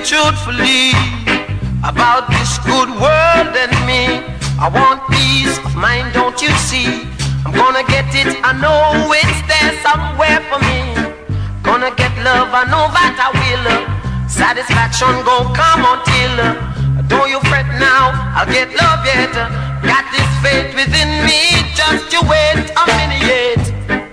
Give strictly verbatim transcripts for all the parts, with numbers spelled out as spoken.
truthfully about this good world and me. I want peace of mind, don't you see? I'm gonna get it, I know it's there somewhere for me. Gonna get love, I know that I will. Satisfaction gon' come until don't you fret now, I'll get love yet. Got this faith within me, just you wait a minute yet.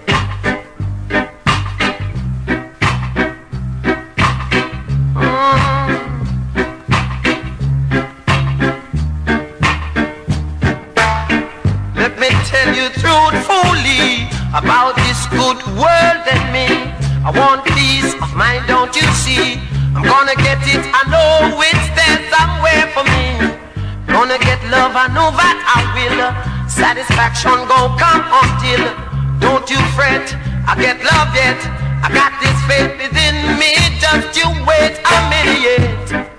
Tell you truthfully about this good world and me. I want peace of mind, don't you see? I'm gonna get it, I know it's there somewhere for me. Gonna get love, I know that I will. Satisfaction gon' come until don't you fret, I get love yet. I got this faith within me, just you wait a minute yet.